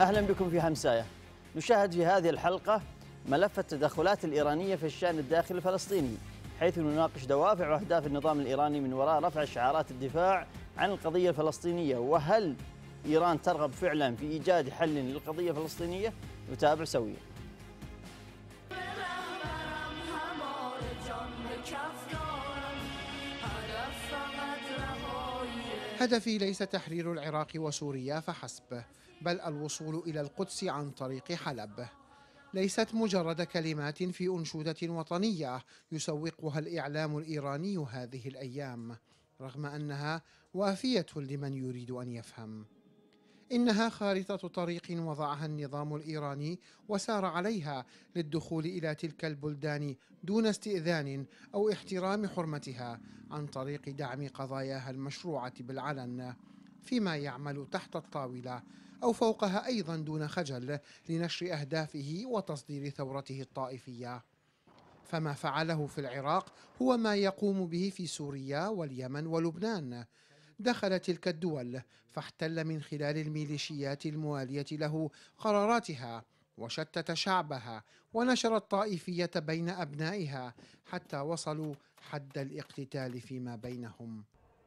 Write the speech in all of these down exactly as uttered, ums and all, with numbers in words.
أهلا بكم في همساية. نشاهد في هذه الحلقة ملف التدخلات الإيرانية في الشأن الداخلي الفلسطيني، حيث نناقش دوافع وأهداف النظام الإيراني من وراء رفع شعارات الدفاع عن القضية الفلسطينية، وهل إيران ترغب فعلا في إيجاد حل للقضية الفلسطينية؟ نتابع سويا. هدفي ليس تحرير العراق وسوريا فحسب، بل الوصول إلى القدس عن طريق حلب. ليست مجرد كلمات في أنشودة وطنية يسوقها الإعلام الإيراني هذه الأيام، رغم أنها وافية لمن يريد أن يفهم. إنها خارطة طريق وضعها النظام الإيراني وسار عليها للدخول إلى تلك البلدان دون استئذان أو احترام حرمتها، عن طريق دعم قضاياها المشروعة بالعلن، فيما يعمل تحت الطاولة أو فوقها أيضا دون خجل لنشر أهدافه وتصدير ثورته الطائفية. فما فعله في العراق هو ما يقوم به في سوريا واليمن ولبنان. دخل تلك الدول فاحتل من خلال الميليشيات الموالية له قراراتها، وشتت شعبها ونشر الطائفية بين أبنائها حتى وصلوا حد الاقتتال فيما بينهم.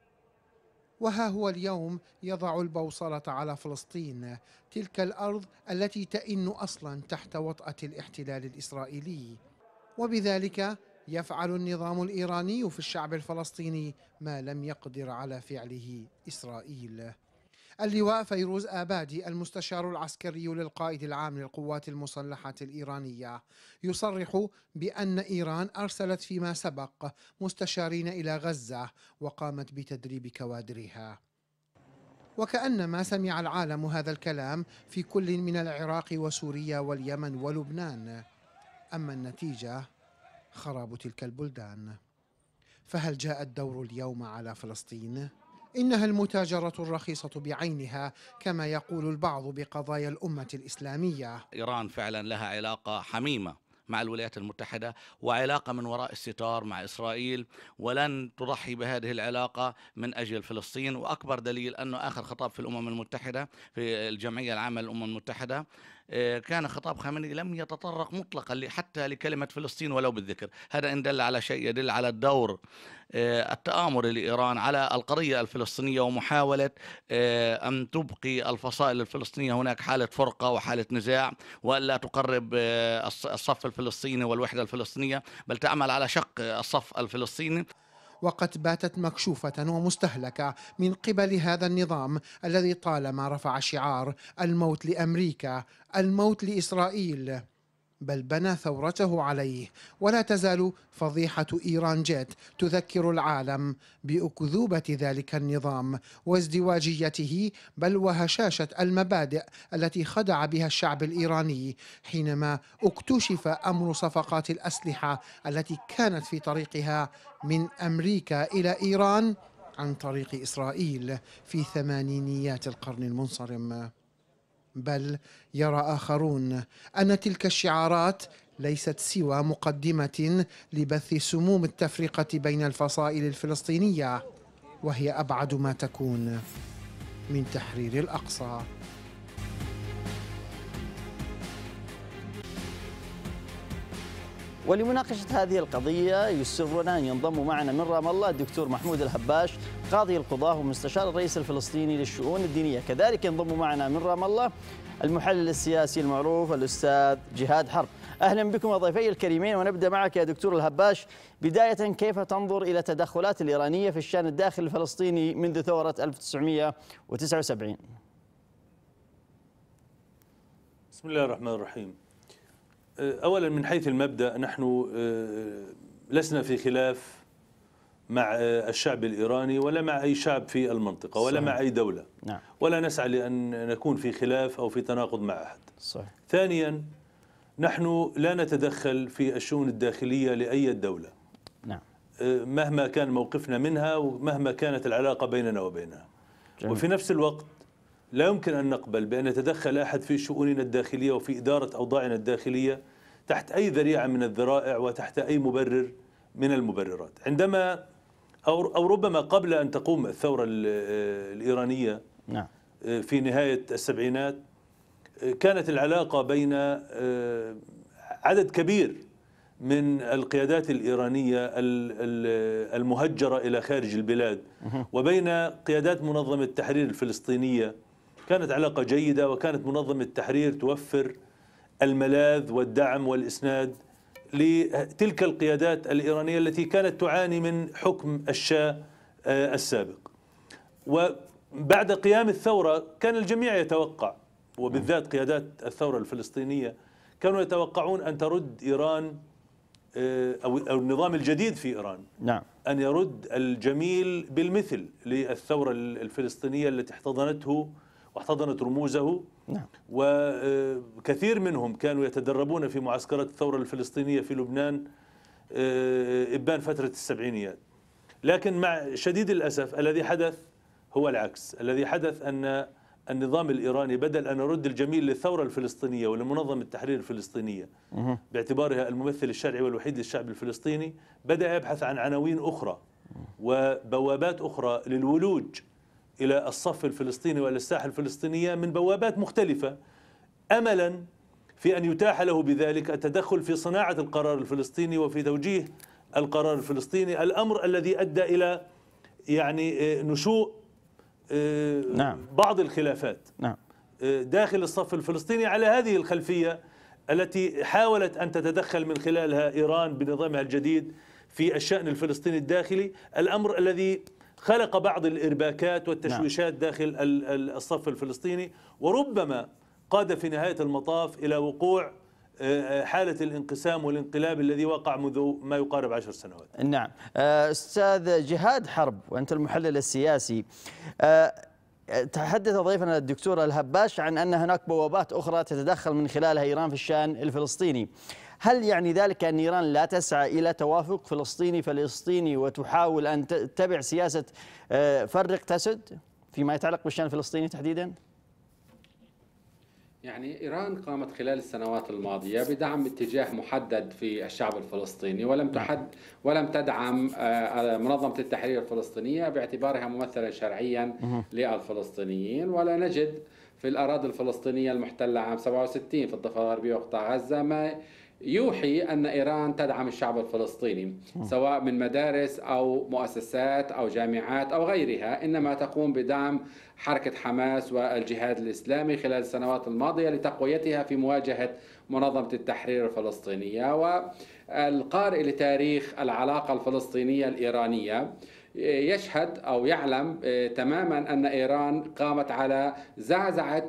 وها هو اليوم يضع البوصلة على فلسطين، تلك الأرض التي تئن أصلا تحت وطأة الاحتلال الإسرائيلي، وبذلك يفعل النظام الإيراني في الشعب الفلسطيني ما لم يقدر على فعله إسرائيل. اللواء فيروز آبادي المستشار العسكري للقائد العام للقوات المسلحة الإيرانية يصرح بأن إيران أرسلت فيما سبق مستشارين إلى غزة وقامت بتدريب كوادرها. وكأنما سمع العالم هذا الكلام في كل من العراق وسوريا واليمن ولبنان، أما النتيجة خراب تلك البلدان. فهل جاء الدور اليوم على فلسطين؟ إنها المتاجرة الرخيصة بعينها كما يقول البعض بقضايا الأمة الإسلامية. إيران فعلا لها علاقة حميمة مع الولايات المتحدة وعلاقة من وراء الستار مع إسرائيل، ولن تضحي بهذه العلاقة من أجل فلسطين. وأكبر دليل أنه آخر خطاب في الأمم المتحدة في الجمعية العامة للأمم المتحدة كان خطاب خامنئي لم يتطرق مطلقا حتى لكلمة فلسطين ولو بالذكر. هذا إن دل على شيء يدل على الدور التآمر لإيران على القضية الفلسطينية ومحاولة أن تبقي الفصائل الفلسطينية هناك حالة فرقة وحالة نزاع، وألا تقرب الصف الفلسطيني والوحدة الفلسطينية، بل تعمل على شق الصف الفلسطيني. وقد باتت مكشوفة ومستهلكة من قبل هذا النظام الذي طالما رفع شعار الموت لأمريكا، الموت لإسرائيل، بل بنى ثورته عليه. ولا تزال فضيحة إيران جيت تذكر العالم بأكذوبة ذلك النظام وازدواجيته، بل وهشاشة المبادئ التي خدع بها الشعب الإيراني حينما اكتشف أمر صفقات الأسلحة التي كانت في طريقها من أمريكا إلى إيران عن طريق إسرائيل في ثمانينيات القرن المنصرم. بل يرى آخرون أن تلك الشعارات ليست سوى مقدمة لبث سموم التفرقة بين الفصائل الفلسطينية، وهي أبعد ما تكون من تحرير الأقصى. ولمناقشة هذه القضية يسرنا أن ينضم معنا من رام الله الدكتور محمود الهباش قاضي القضاة ومستشار الرئيس الفلسطيني للشؤون الدينية. كذلك ينضم معنا من رام الله المحلل السياسي المعروف الأستاذ جهاد حرب. أهلا بكم يا ضيفي الكريمين، ونبدأ معك يا دكتور الهباش. بداية، كيف تنظر إلى التدخلات الإيرانية في الشأن الداخلي الفلسطيني منذ ثورة ألف وتسعمئة وتسعة وسبعين؟ بسم الله الرحمن الرحيم. أولا من حيث المبدأ نحن لسنا في خلاف مع الشعب الإيراني ولا مع أي شعب في المنطقة ولا صحيح. مع أي دولة. نعم. ولا نسعى لأن نكون في خلاف أو في تناقض مع أحد. صحيح. ثانيا، نحن لا نتدخل في الشؤون الداخلية لأي دولة. نعم. مهما كان موقفنا منها ومهما كانت العلاقة بيننا وبينها. جميل. وفي نفس الوقت لا يمكن أن نقبل بأن يتدخل أحد في شؤوننا الداخلية وفي إدارة أوضاعنا الداخلية تحت أي ذريعة من الذرائع وتحت أي مبرر من المبررات. عندما أو ربما قبل أن تقوم الثورة الإيرانية نعم. في نهاية السبعينات كانت العلاقة بين عدد كبير من القيادات الإيرانية المهجرة إلى خارج البلاد وبين قيادات منظمة التحرير الفلسطينية كانت علاقة جيدة، وكانت منظمة التحرير توفر الملاذ والدعم والإسناد لتلك القيادات الإيرانية التي كانت تعاني من حكم الشاه السابق. وبعد قيام الثورة كان الجميع يتوقع، وبالذات قيادات الثورة الفلسطينية كانوا يتوقعون أن ترد إيران أو النظام الجديد في إيران نعم. أن يرد الجميل بالمثل للثورة الفلسطينية التي احتضنته واحتضنت رموزه. نعم. وكثير منهم كانوا يتدربون في معسكرات الثورة الفلسطينية في لبنان إبان فترة السبعينيات. لكن مع شديد الأسف الذي حدث هو العكس. الذي حدث أن النظام الإيراني بدل أن يرد الجميل للثورة الفلسطينية ولمنظمة التحرير الفلسطينية باعتبارها الممثل الشرعي والوحيد للشعب الفلسطيني، بدأ يبحث عن عناوين أخرى وبوابات أخرى للولوج إلى الصف الفلسطيني وإلى الساحة الفلسطينية من بوابات مختلفة، أملا في أن يتاح له بذلك التدخل في صناعة القرار الفلسطيني وفي توجيه القرار الفلسطيني، الأمر الذي أدى إلى يعني نشوء نعم. بعض الخلافات نعم. داخل الصف الفلسطيني على هذه الخلفية التي حاولت أن تتدخل من خلالها إيران بنظامها الجديد في الشأن الفلسطيني الداخلي، الأمر الذي خلق بعض الإرباكات والتشويشات نعم. داخل الصف الفلسطيني، وربما قاد في نهاية المطاف إلى وقوع حالة الانقسام والانقلاب الذي وقع منذ ما يقارب عشر سنوات. نعم. أستاذ جهاد حرب، وأنت المحلل السياسي، تحدث ضيفنا الدكتور الهباش عن أن هناك بوابات أخرى تتدخل من خلالها إيران في الشأن الفلسطيني. هل يعني ذلك أن إيران لا تسعى إلى توافق فلسطيني فلسطيني وتحاول أن تتبع سياسة فرق تسد فيما يتعلق بالشأن الفلسطيني تحديدا؟ يعني إيران قامت خلال السنوات الماضية بدعم اتجاه محدد في الشعب الفلسطيني، ولم تحد ولم تدعم منظمة التحرير الفلسطينية باعتبارها ممثلا شرعيا للفلسطينيين. ولا نجد في الأراضي الفلسطينية المحتلة عام سبعة وستين في الضفة الغربية وقطاع غزة ما يوحي أن إيران تدعم الشعب الفلسطيني سواء من مدارس أو مؤسسات أو جامعات أو غيرها، إنما تقوم بدعم حركة حماس والجهاد الإسلامي خلال السنوات الماضية لتقويتها في مواجهة منظمة التحرير الفلسطينية. والقارئ لتاريخ العلاقة الفلسطينية الإيرانية يشهد أو يعلم تماما أن إيران قامت على زعزعة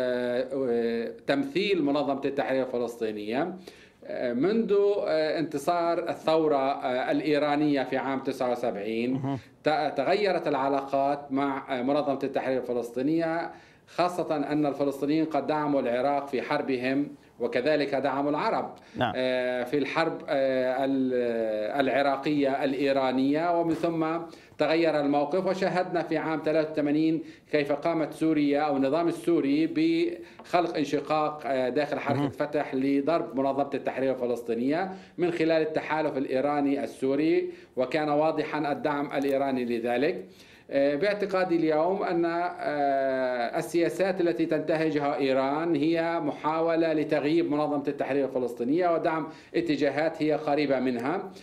تمثيل منظمة التحرير الفلسطينية منذ انتصار الثورة الإيرانية في عام تسعة وسبعين. تغيرت العلاقات مع منظمة التحرير الفلسطينية، خاصة أن الفلسطينيين قد دعموا العراق في حربهم وكذلك دعموا العرب نعم. في الحرب العراقية الإيرانية، ومن ثم تغير الموقف. وشاهدنا في عام ثلاثة وثمانين كيف قامت سوريا أو النظام السوري بخلق انشقاق داخل حركة فتح لضرب منظمة التحرير الفلسطينية من خلال التحالف الإيراني السوري، وكان واضحا الدعم الإيراني لذلك. باعتقادي اليوم أن السياسات التي تنتهجها إيران هي محاولة لتغييب منظمة التحرير الفلسطينية ودعم اتجاهات هي قريبة منها،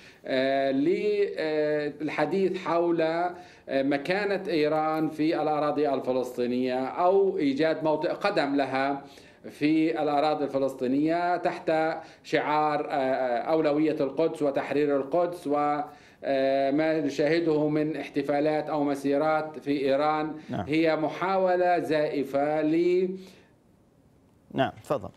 للحديث حول مكانة إيران في الأراضي الفلسطينية أو إيجاد موطئ قدم لها في الأراضي الفلسطينية تحت شعار أولوية القدس وتحرير القدس، و ما نشاهده من احتفالات أو مسيرات في إيران نعم. هي محاولة زائفة ل نعم تفضل.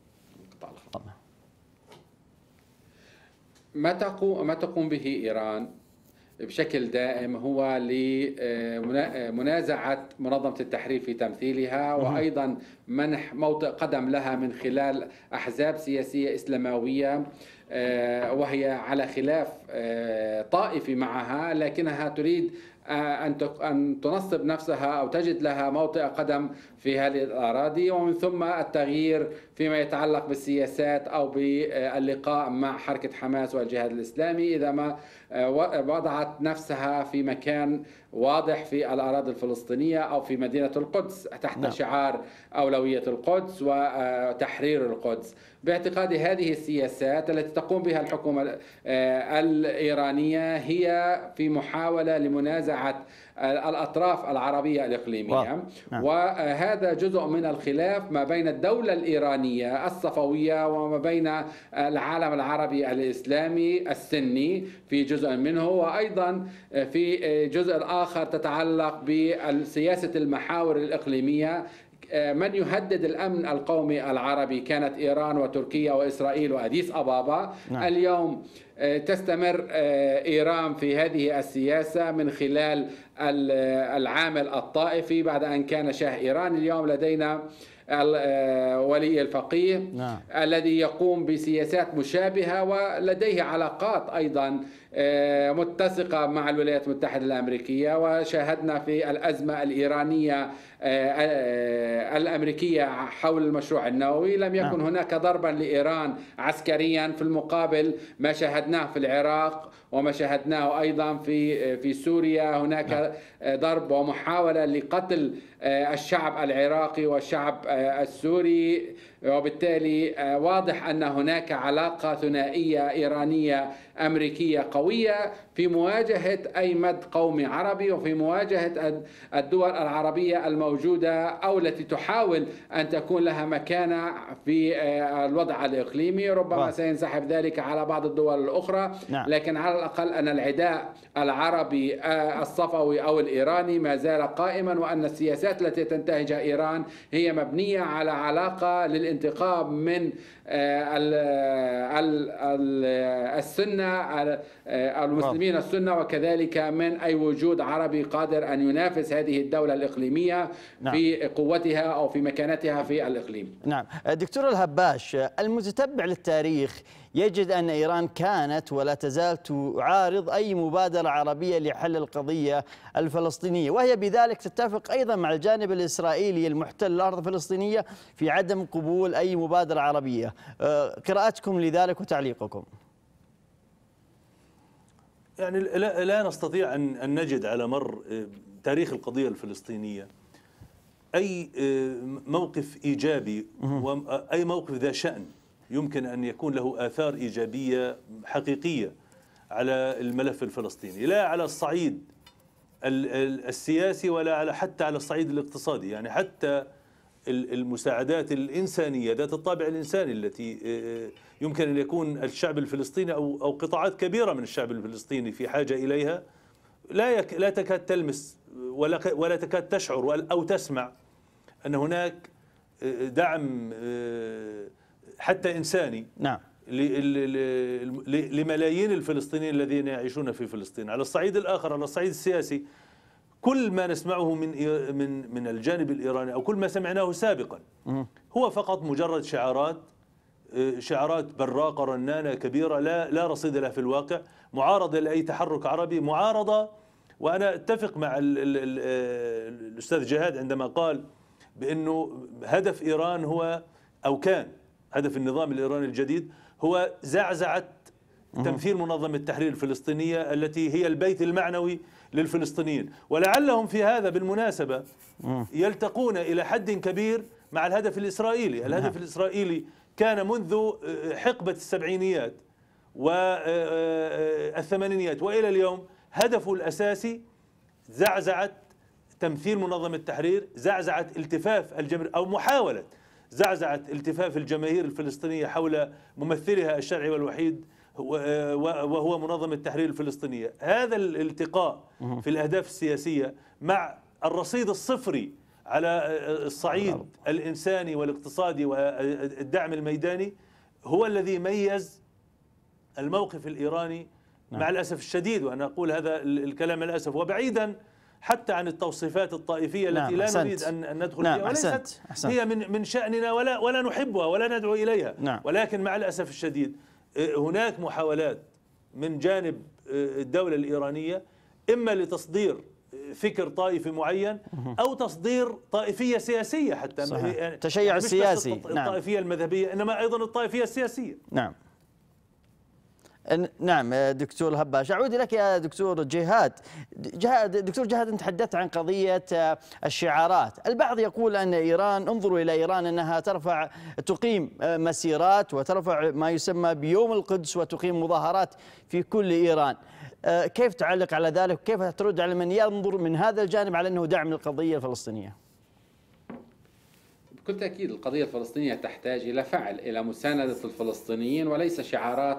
ما تقوم ما تقوم به إيران بشكل دائم هو لمنازعة منظمة التحرير في تمثيلها، وأيضا منح موطئ قدم لها من خلال أحزاب سياسية إسلاموية وهي على خلاف طائفي معها، لكنها تريد أن تنصب نفسها أو تجد لها موطئ قدم في هذه الأراضي، ومن ثم التغيير فيما يتعلق بالسياسات أو باللقاء مع حركة حماس والجهاد الإسلامي إذا ما وضعت نفسها في مكان واضح في الأراضي الفلسطينية أو في مدينة القدس تحت نعم. شعار أولوية القدس وتحرير القدس. باعتقادي هذه السياسات التي تقوم بها الحكومة الإيرانية هي في محاولة لمنازعة الأطراف العربية الإقليمية. نعم. وهذا جزء من الخلاف ما بين الدولة الإيرانية الصفوية وما بين العالم العربي الإسلامي السني في جزء منه، وأيضا في جزء آخر تتعلق بسياسة المحاور الإقليمية. من يهدد الأمن القومي العربي كانت إيران وتركيا وإسرائيل وأديس أبابا. نعم. اليوم تستمر إيران في هذه السياسة من خلال العامل الطائفي بعد أن كان شاه إيران. اليوم لدينا ولي الفقيه. نعم. الذي يقوم بسياسات مشابهة ولديه علاقات أيضا متسقة مع الولايات المتحدة الأمريكية، وشاهدنا في الأزمة الإيرانية الأمريكية حول المشروع النووي لم يكن هناك ضربا لإيران عسكريا، في المقابل ما شاهدناه في العراق وما شاهدناه أيضا في في سوريا هناك ضرب ومحاولة لقتل الشعب العراقي والشعب السوري، وبالتالي واضح أن هناك علاقة ثنائية إيرانية أمريكية قوية في مواجهة أي مد قومي عربي وفي مواجهة الدول العربية الموجودة أو التي تحاول أن تكون لها مكانة في الوضع الإقليمي. ربما سينسحب ذلك على بعض الدول الأخرى. نعم. لكن على الأقل أن العداء العربي الصفوي أو الإيراني ما زال قائما، وأن السياسات التي تنتهجها إيران هي مبنية على علاقة للانتقام من السنة المسلمين السنة، وكذلك من أي وجود عربي قادر أن ينافس هذه الدولة الإقليمية. نعم. في قوتها أو في مكانتها في الإقليم. نعم. دكتور الهباش، المتتبع للتاريخ يجد أن إيران كانت ولا تزال تعارض أي مبادرة عربية لحل القضية الفلسطينية، وهي بذلك تتفق أيضا مع الجانب الإسرائيلي المحتل الأرض الفلسطينية في عدم قبول أي مبادرة عربية. قراءتكم لذلك وتعليقكم. يعني لا, لا نستطيع أن, أن نجد على مر تاريخ القضية الفلسطينية أي موقف إيجابي وأي موقف ذا شأن يمكن أن يكون له آثار إيجابية حقيقية على الملف الفلسطيني، لا على الصعيد السياسي ولا على حتى على الصعيد الاقتصادي. يعني حتى المساعدات الإنسانية ذات الطابع الإنساني التي يمكن أن يكون الشعب الفلسطيني أو أو قطاعات كبيرة من الشعب الفلسطيني في حاجة إليها، لا يك لا تكاد تلمس ولا ولا تكاد تشعر أو تسمع أن هناك دعم حتى إنساني. نعم. لملايين الفلسطينيين الذين يعيشون في فلسطين. على الصعيد الآخر، على الصعيد السياسي، كل ما نسمعه من من من الجانب الإيراني أو كل ما سمعناه سابقا هو فقط مجرد شعارات شعارات براقة رنانة كبيرة لا لا رصيد لها في الواقع، معارضة لأي تحرك عربي، معارضة. وأنا أتفق مع ال ال ال الأستاذ جهاد عندما قال بأنه هدف إيران هو أو كان هدف النظام الإيراني الجديد هو زعزعة تمثيل منظمة التحرير الفلسطينية التي هي البيت المعنوي للفلسطينيين. ولعلهم في هذا بالمناسبة يلتقون إلى حد كبير مع الهدف الإسرائيلي. الهدف الإسرائيلي كان منذ حقبة السبعينيات والثمانينيات وإلى اليوم هدفه الأساسي زعزعة تمثيل منظمة التحرير، زعزعة التفاف الجماهير أو محاولة زعزعة التفاف الجماهير الفلسطينية حول ممثلها الشرعي والوحيد وهو منظمة التحرير الفلسطينية. هذا الالتقاء في الأهداف السياسية مع الرصيد الصفري على الصعيد الإنساني والاقتصادي والدعم الميداني هو الذي ميز الموقف الإيراني. مع الأسف الشديد، وأنا أقول هذا الكلام الأسف، وبعيدا حتى عن التوصيفات الطائفية التي نعم. لا أحسنت. نريد أن ندخل نعم. فيها، وليست أحسنت. أحسنت. هي من من شأننا ولا ولا نحبها ولا ندعو إليها. نعم. ولكن مع الأسف الشديد هناك محاولات من جانب الدولة الإيرانية إما لتصدير فكر طائفي معين أو تصدير طائفية سياسية حتى. صحيح. يعني تشيع مش السياسي. بس الطائفية نعم. المذهبية، إنما أيضا الطائفية السياسية. نعم نعم. دكتور هباش، أعود لك يا دكتور جهاد. جهاد دكتور جهاد، أنت تحدثت عن قضية الشعارات. البعض يقول أن إيران، انظروا إلى إيران، أنها ترفع تقيم مسيرات وترفع ما يسمى بيوم القدس وتقيم مظاهرات في كل إيران. كيف تعلق على ذلك وكيف ترد على من ينظر من هذا الجانب على أنه دعم للقضية الفلسطينية؟ بكل تأكيد القضية الفلسطينية تحتاج إلى فعل، إلى مساندة الفلسطينيين، وليس شعارات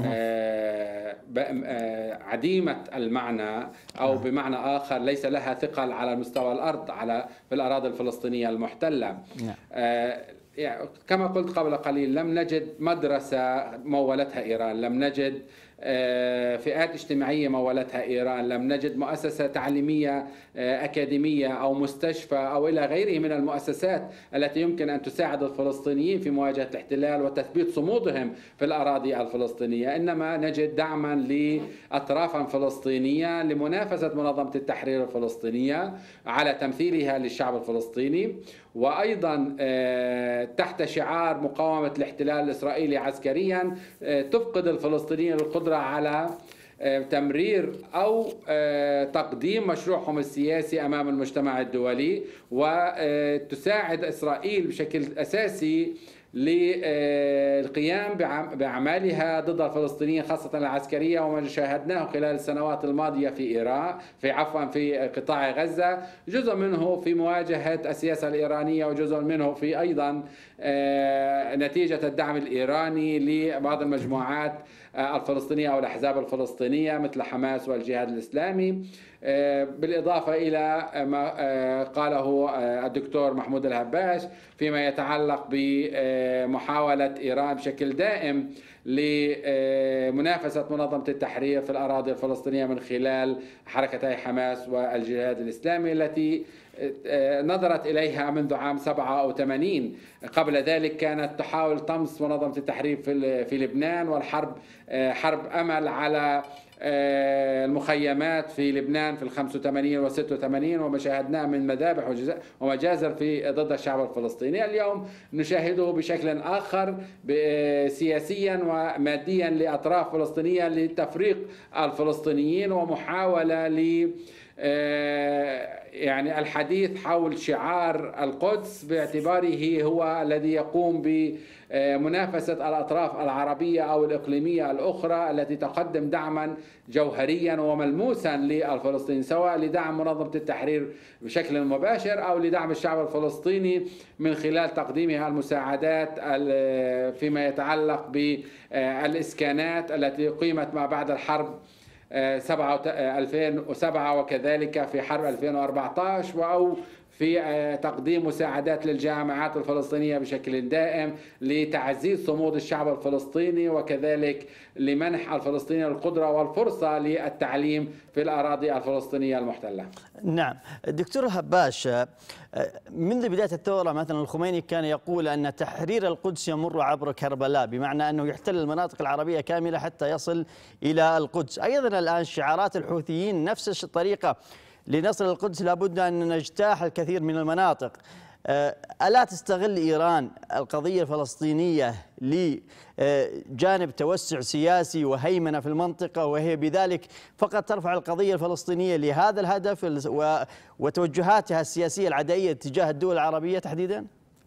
آه آه عديمة المعنى أو بمعنى آخر ليس لها ثقل على مستوى الأرض على في الأراضي الفلسطينية المحتلة. آه يعني كما قلت قبل قليل، لم نجد مدرسة مولتها إيران، لم نجد فئات اجتماعية مولتها إيران، لم نجد مؤسسة تعليمية أكاديمية أو مستشفى أو إلى غيره من المؤسسات التي يمكن أن تساعد الفلسطينيين في مواجهة الاحتلال وتثبيت صمودهم في الأراضي الفلسطينية، إنما نجد دعما لأطراف فلسطينية لمنافسة منظمة التحرير الفلسطينية على تمثيلها للشعب الفلسطيني، وأيضا تحت شعار مقاومة الاحتلال الإسرائيلي عسكريا تفقد الفلسطينيين القدرة على تمرير أو تقديم مشروعهم السياسي أمام المجتمع الدولي، وتساعد إسرائيل بشكل أساسي للقيام بأعمالها ضد الفلسطينيين خاصة العسكرية، وما شاهدناه خلال السنوات الماضية في إيران في عفوا في قطاع غزة، جزء منه في مواجهة السياسة الإيرانية وجزء منه في أيضا نتيجة الدعم الإيراني لبعض المجموعات الفلسطينية أو الأحزاب الفلسطينية مثل حماس والجهاد الإسلامي، بالإضافة إلى ما قاله الدكتور محمود الهباش فيما يتعلق بمحاولة إيران بشكل دائم لمنافسة منظمة التحرير في الأراضي الفلسطينية من خلال حركتي حماس والجهاد الإسلامي التي نظرت إليها منذ عام سبعة أو ثمانين. قبل ذلك كانت تحاول طمس منظمة التحرير في لبنان، والحرب حرب أمل على المخيمات في لبنان في الخمسة وثمانين والستة وثمانين، وما شاهدناه من مذابح ومجازر في ضد الشعب الفلسطيني. اليوم نشاهده بشكل آخر سياسيا وماديا لأطراف فلسطينية لتفريق الفلسطينيين، ومحاولة ل يعني الحديث حول شعار القدس باعتباره هو الذي يقوم بمنافسة الأطراف العربية أو الإقليمية الأخرى التي تقدم دعما جوهريا وملموسا للفلسطينيين، سواء لدعم منظمة التحرير بشكل مباشر أو لدعم الشعب الفلسطيني من خلال تقديمها المساعدات فيما يتعلق بالإسكانات التي قيمت ما بعد الحرب ألفين وسبعة وكذلك في حرب ألفين وأربعة عشر، أو في تقديم مساعدات للجامعات الفلسطينية بشكل دائم لتعزيز صمود الشعب الفلسطيني، وكذلك لمنح الفلسطينيين القدرة والفرصة للتعليم في الأراضي الفلسطينية المحتلة. نعم دكتور هباش، منذ بداية الثورة مثلا الخميني كان يقول أن تحرير القدس يمر عبر كربلاء، بمعنى أنه يحتل المناطق العربية كاملة حتى يصل إلى القدس. أيضا الآن شعارات الحوثيين نفس الطريقة، لنصل القدس لابد أن نجتاح الكثير من المناطق. ألا تستغل إيران القضية الفلسطينية لجانب توسع سياسي وهيمنة في المنطقة، وهي بذلك فقط ترفع القضية الفلسطينية لهذا الهدف وتوجهاتها السياسية العدائية تجاه الدول العربية تحديدا؟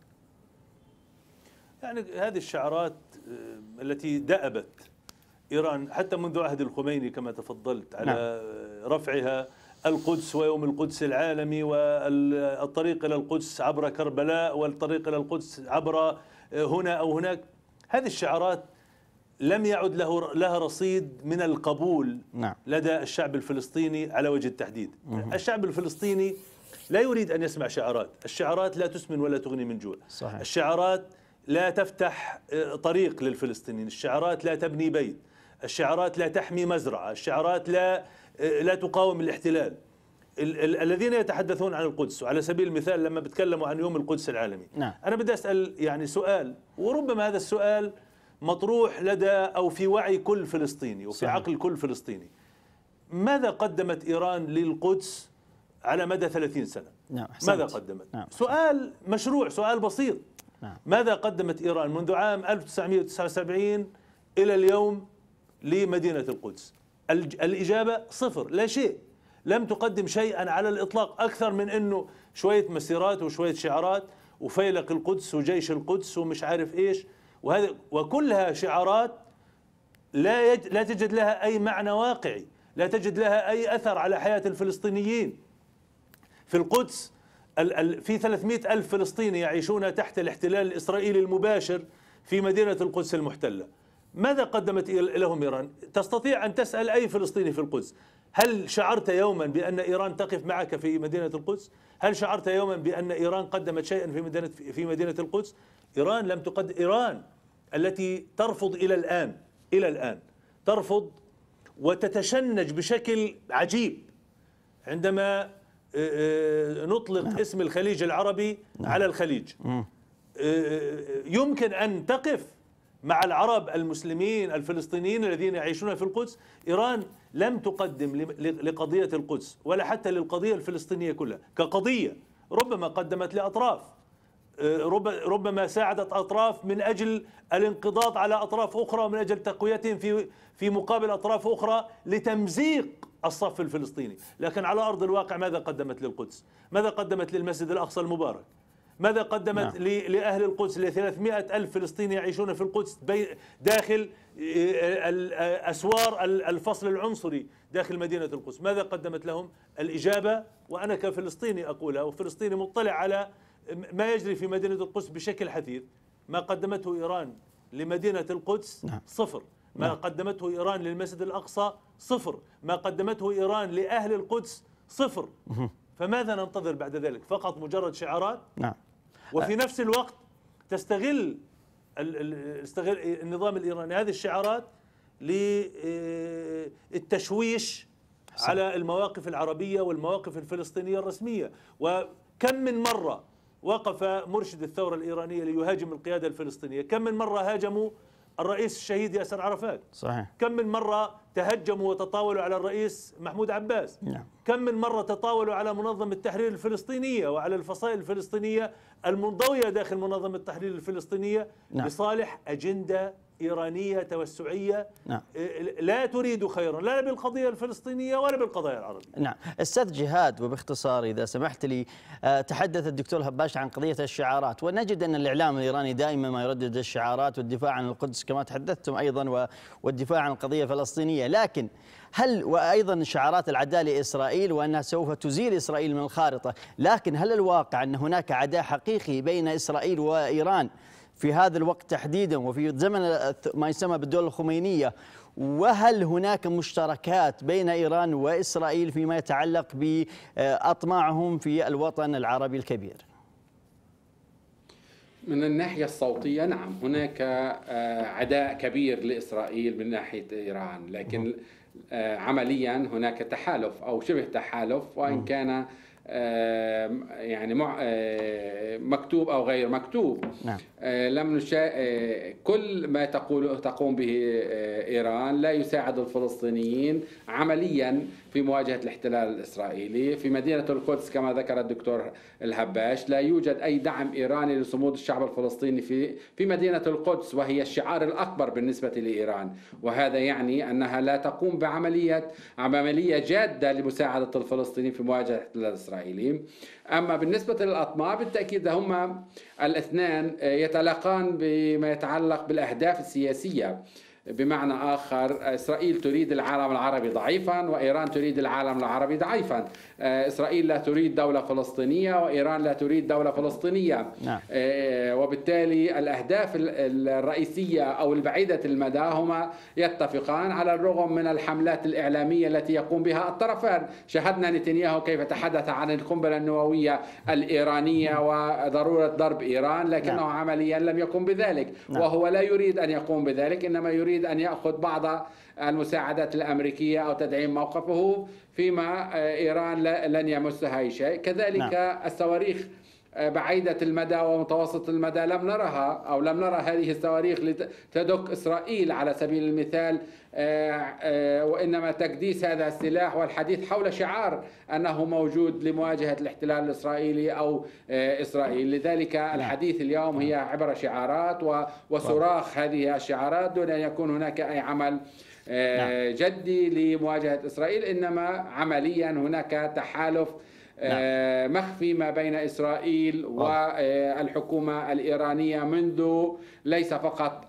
يعني هذه الشعارات التي دأبت إيران حتى منذ عهد الخميني كما تفضلت على نعم. رفعها القدس ويوم القدس العالمي، والطريق إلى القدس عبر كربلاء، والطريق إلى القدس عبر هنا أو هناك. هذه الشعارات لم يعد له لها رصيد من القبول نعم. لدى الشعب الفلسطيني على وجه التحديد. مم. الشعب الفلسطيني لا يريد أن يسمع شعارات، الشعارات لا تسمن ولا تغني من جوع. صحيح. الشعارات لا تفتح طريق للفلسطينيين، الشعارات لا تبني بيت، الشعارات لا تحمي مزرعة، الشعارات لا لا تقاوم الاحتلال. ال ال الذين يتحدثون عن القدس، وعلى سبيل المثال لما بتكلموا عن يوم القدس العالمي نعم. أنا بدي أسأل يعني سؤال، وربما هذا السؤال مطروح لدى أو في وعي كل فلسطيني وفي صحيح. عقل كل فلسطيني. ماذا قدمت إيران للقدس على مدى ثلاثين سنة. نعم. ماذا قدمت؟ نعم. سؤال مشروع، سؤال بسيط. نعم. ماذا قدمت إيران منذ عام ألف وتسعمئة وتسعة وسبعين إلى اليوم لمدينة القدس؟ الإجابة صفر، لا شيء. لم تقدم شيئا على الإطلاق، أكثر من أنه شوية مسيرات وشوية شعارات وفيلق القدس وجيش القدس ومش عارف إيش، وهذا وكلها شعارات لا يج... لا تجد لها أي معنى واقعي، لا تجد لها أي أثر على حياة الفلسطينيين. في القدس ال... ال... في ثلاثمئة ألف فلسطيني يعيشون تحت الاحتلال الإسرائيلي المباشر في مدينة القدس المحتلة. ماذا قدمت لهم إيران؟ تستطيع أن تسأل أي فلسطيني في القدس: هل شعرت يوما بأن إيران تقف معك في مدينة القدس؟ هل شعرت يوما بأن إيران قدمت شيئا في مدينة في مدينة القدس؟ إيران لم تقدم. إيران التي ترفض إلى الآن إلى الآن ترفض وتتشنج بشكل عجيب عندما نطلق اسم الخليج العربي على الخليج. يمكن أن تقف مع العرب المسلمين الفلسطينيين الذين يعيشون في القدس. إيران لم تقدم لقضية القدس ولا حتى للقضية الفلسطينية كلها كقضية، ربما قدمت لأطراف، ربما ساعدت أطراف من أجل الانقضاض على أطراف أخرى ومن أجل تقويتهم في في مقابل أطراف أخرى لتمزيق الصف الفلسطيني. لكن على أرض الواقع ماذا قدمت للقدس؟ ماذا قدمت للمسجد الأقصى المبارك؟ ماذا قدمت نعم. لأهل القدس، ل ثلاثمئة ألف فلسطيني يعيشون في القدس داخل أسوار الفصل العنصري داخل مدينة القدس؟ ماذا قدمت لهم؟ الإجابة، وأنا كفلسطيني أقولها وفلسطيني مطلع على ما يجري في مدينة القدس بشكل حثيث، ما قدمته إيران لمدينة القدس نعم. صفر. ما نعم. قدمته إيران للمسجد الأقصى صفر. ما قدمته إيران لأهل القدس صفر. فماذا ننتظر بعد ذلك؟ فقط مجرد شعارات؟ نعم. وفي نفس الوقت تستغل استغل النظام الإيراني هذه الشعارات للتشويش على المواقف العربية والمواقف الفلسطينية الرسمية. وكم من مرة وقف مرشد الثورة الإيرانية ليهاجم القيادة الفلسطينية؟ كم من مرة هاجموا الرئيس الشهيد ياسر عرفات؟ صحيح. كم من مرة تهجموا وتطاولوا على الرئيس محمود عباس؟ نعم. كم من مرة تطاولوا على منظمة التحرير الفلسطينية وعلى الفصائل الفلسطينية المنضوية داخل منظمة التحرير الفلسطينية نعم. لصالح أجندة إيرانية توسعية نعم. لا تريد خيرا لا بالقضية الفلسطينية ولا بالقضايا العربية. نعم. أستاذ جهاد، وباختصار إذا سمحت لي، تحدث الدكتور الهباش عن قضية الشعارات، ونجد أن الإعلام الإيراني دائما ما يردد الشعارات والدفاع عن القدس كما تحدثتم أيضا والدفاع عن القضية الفلسطينية، لكن هل وأيضا شعارات العداء لإسرائيل وأنها سوف تزيل إسرائيل من الخارطة، لكن هل الواقع أن هناك عداء حقيقي بين إسرائيل وإيران في هذا الوقت تحديدا وفي زمن ما يسمى بالدولة الخمينية؟ وهل هناك مشتركات بين إيران وإسرائيل فيما يتعلق بأطماعهم في الوطن العربي الكبير؟ من الناحية الصوتية نعم، هناك عداء كبير لإسرائيل من ناحية إيران، لكن عمليا هناك تحالف أو شبه تحالف، وإن كان يعني مكتوب أو غير مكتوب. نعم. لم نشا... كل ما تقول تقوم به إيران لا يساعد الفلسطينيين عمليا في مواجهة الاحتلال الإسرائيلي. في مدينة القدس كما ذكر الدكتور الهباش لا يوجد أي دعم إيراني لصمود الشعب الفلسطيني في في مدينة القدس، وهي الشعار الأكبر بالنسبة لإيران، وهذا يعني أنها لا تقوم بعملية عملية جادة لمساعدة الفلسطينيين في مواجهة الاحتلال الإسرائيلي. أما بالنسبة للأطماع بالتأكيد هما الاثنان يتلاقان بما يتعلق بالأهداف السياسية. بمعنى آخر، إسرائيل تريد العالم العربي ضعيفا وإيران تريد العالم العربي ضعيفا. إسرائيل لا تريد دولة فلسطينية وإيران لا تريد دولة فلسطينية. نعم. وبالتالي الأهداف الرئيسية أو البعيدة المدى هما يتفقان على الرغم من الحملات الإعلامية التي يقوم بها الطرفان. شاهدنا نتنياهو كيف تحدث عن القنبلة النووية الإيرانية وضرورة ضرب إيران، لكنه نعم. عمليا لم يقم بذلك. نعم. وهو لا يريد أن يقوم بذلك، إنما يريد أن يأخذ بعض المساعدات الأمريكية أو تدعيم موقفه، فيما إيران لن يمسها أي شيء. كذلك نعم. الصواريخ بعيدة المدى ومتوسط المدى لم نرها أو لم نرى هذه الصواريخ لتدك إسرائيل على سبيل المثال، وإنما تكديس هذا السلاح والحديث حول شعار أنه موجود لمواجهة الاحتلال الإسرائيلي أو إسرائيل. لذلك الحديث اليوم هي عبر شعارات وصراخ هذه الشعارات دون أن يكون هناك أي عمل جدي لمواجهة إسرائيل، إنما عمليا هناك تحالف نعم. مخفي ما بين إسرائيل والحكومة الإيرانية منذ ليس فقط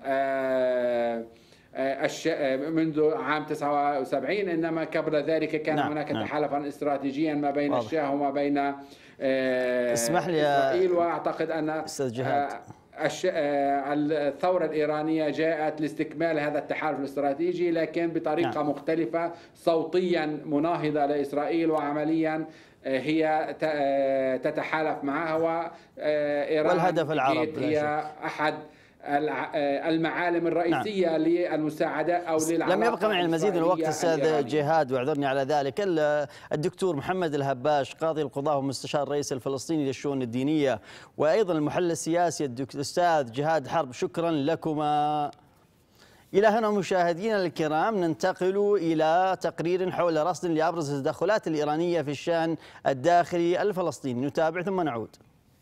منذ عام تسعة وسبعين، إنما قبل ذلك كان نعم. هناك نعم. تحالفا استراتيجيا ما بين واضح. الشاه وما بين اسمح لي إسرائيل. وأعتقد أن أستاذ جهاد الثورة الإيرانية جاءت لاستكمال هذا التحالف الاستراتيجي، لكن بطريقة نعم. مختلفة، صوتيا مناهضة لإسرائيل وعمليا هي تتحالف معها. وإيران والهدف العرب هي أحد المعالم الرئيسية نعم. للمساعدة أو للعلاقة. لم يبقى معي المزيد من الوقت أستاذ جهاد واعذرني على ذلك. الدكتور محمد الهباش قاضي القضاة ومستشار الرئيس الفلسطيني للشؤون الدينية، وأيضا المحلل السياسي الأستاذ جهاد حرب، شكرا لكما. إلى هنا مشاهدينا الكرام ننتقل إلى تقرير حول رصد لأبرز التدخلات الإيرانية في الشأن الداخلي الفلسطيني. نتابع ثم نعود.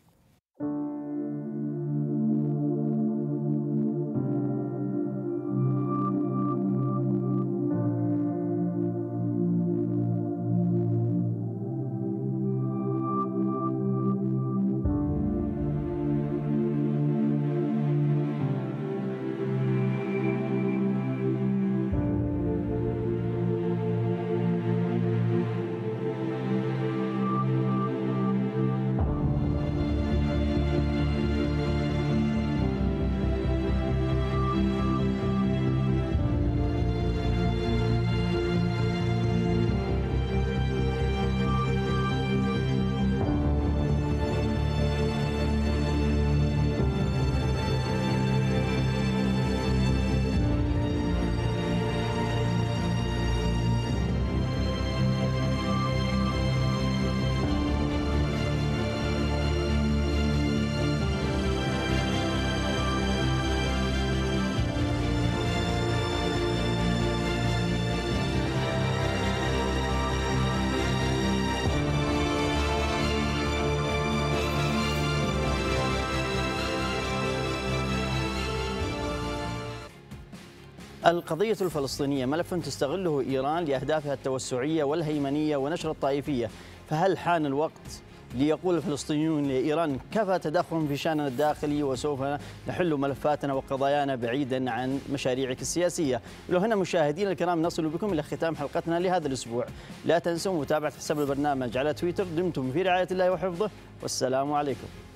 القضية الفلسطينية ملف تستغله إيران لأهدافها التوسعية والهيمنية ونشر الطائفية، فهل حان الوقت ليقول الفلسطينيون لإيران كفى تدخل في شأننا الداخلي وسوف نحل ملفاتنا وقضايانا بعيدا عن مشاريعك السياسية؟ لو هنا مشاهدينا الكرام نصل بكم إلى ختام حلقتنا لهذا الأسبوع. لا تنسوا متابعة حساب البرنامج على تويتر. دمتم في رعاية الله وحفظه، والسلام عليكم.